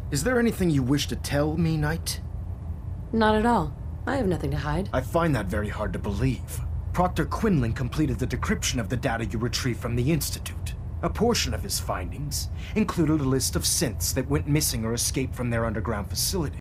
Is there anything you wish to tell me, Knight? Not at all. I have nothing to hide. I find that very hard to believe. Proctor Quinlan completed the decryption of the data you retrieved from the Institute. A portion of his findings included a list of synths that went missing or escaped from their underground facility.